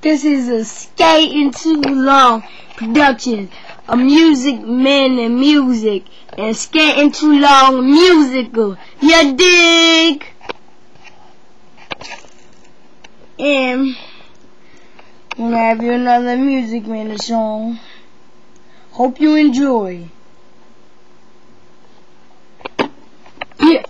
This is a Skating Too Long production. A music man and music and Skating Too Long musical. You dig? And I'm gonna have you another music man song. Hope you enjoy. Yeah.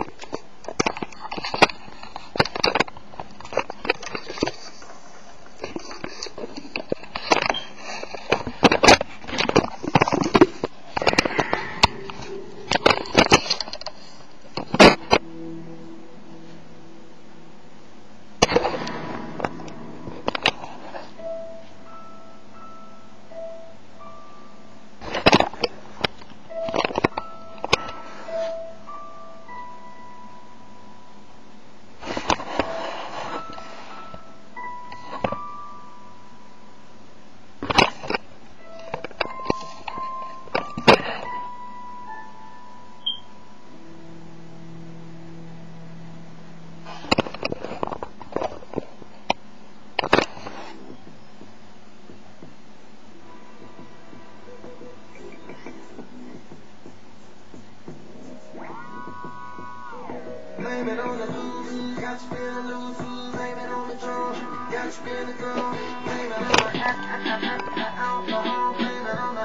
Blame it on the blues, got you feeling loose. Blame it on the drum, got you feeling cool. Blame it on the alcohol. Blame it on the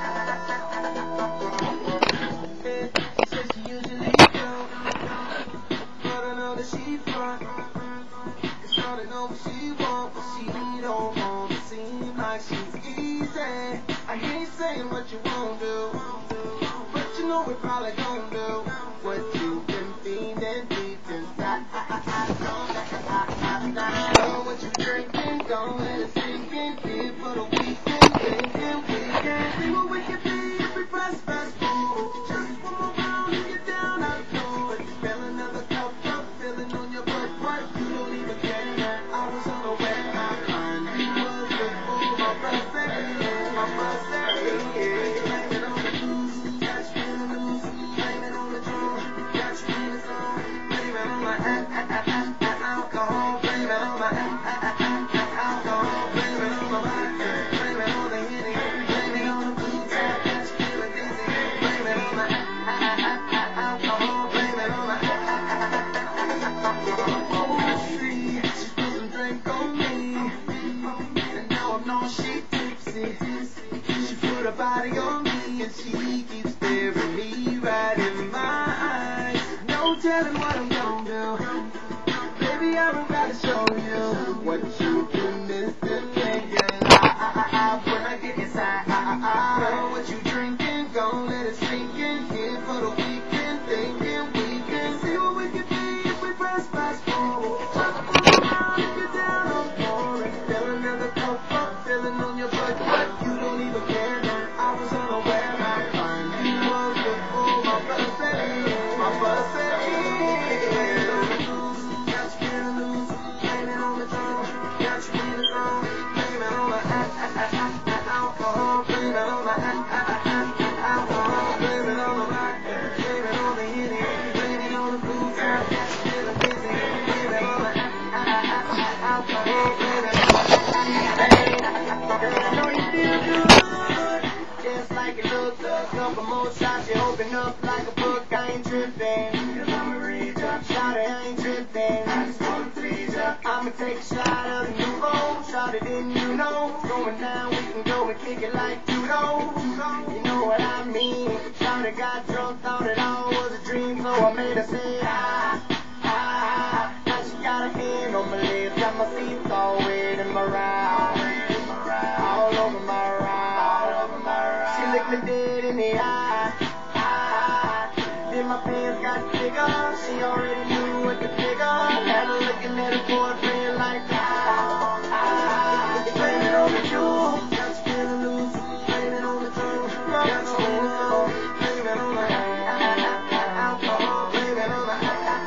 she says she usually don't, but I know that she front. Cause I don't know what she want, but she don't want to seem like she's easy. I hear you saying what you won't do, but you know we probably gon' do what you've been feeling deep inside. Know what you drinking, don't let it sink in. Here for the weekend, thinking we can see what we can be if we press fast forward. Just one more round and get down out the door. Fill another cup up, feeling on your butt, what you don't even care. I was unaware how kind you was before my birthday. Blame it on the blues, got you feeling loose. Blame it on the drum, got you feeling slow. Blame it on my alcohol. Blame it on my alcohol. Blame it on my vodka. Blame it on the Henny. Blame it on the blues, got you feeling dizzy. Blame it on my alcohol. Blame it on my alcohol. She's put some drink on me, and now I'm knowing she tipsy. She put her body on me, and she keeps staring me right in my eyes. No telling what I'm gonna do. Baby, I don't gotta show you what you've been missing. Can't get live when I get inside. Know what you drinking, gon' let it sink in. Here for the weekend, thinking we can see what we can be if we press fast forward. Just pull around and get down on the floor and fill another cup up, feeling on your butt, but you don't even care. I was unaware how fine you was before my birthday. My birthday. Blame it on the blues, got you feeling loose. Blame it on the drum, got you feeling cold. Blame it on the alcohol. Blame it on the alcohol. Blame it on the vodka. Blame it on the Henny. Blame it on the blues, got you feeling dizzy. Blame it on the alcohol. Blame it on the I know you feel good, just like it looks. A couple more shots, you open up like a book. I ain't tripping, cause I'ma read up. Shot it, I ain't tripping, I just wanna please ya. I'ma take a shot of the new roll. Shot it in, you know. Going down, we can go and kick it like judo. You know what I mean. Shot it, got drunk, thought it all was a dream. So I made her say, ah, ah. Now she got a hand on my lips, got my feet all wet in my ride. All over my ride. She looked me dead in the eye. Then my pants got bigger. She already knew what to figure. Had her looking at her boyfriend like blame it on the jewel, got you feeling loose. Blame it on the drum, got you feeling low. Blame it on the alcohol. Blame it on the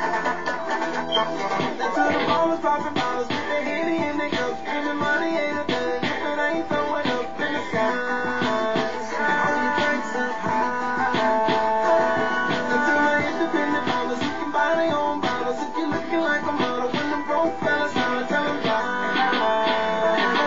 That's how the ballers popping bottles with their Henny in their cups. Screaming money ain't a thing if it ain't throwing up in the sky. All your drinks up high. Until my independent ballers who can buy their own bottles. If you're looking like a model, when the broke fellas holler, tell them bye.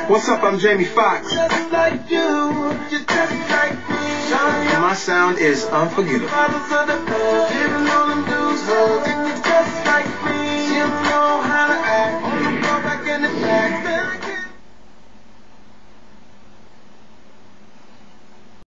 What's up? I'm Jamie Foxx. Just like you, you're just like me. And my sound is unforgettable.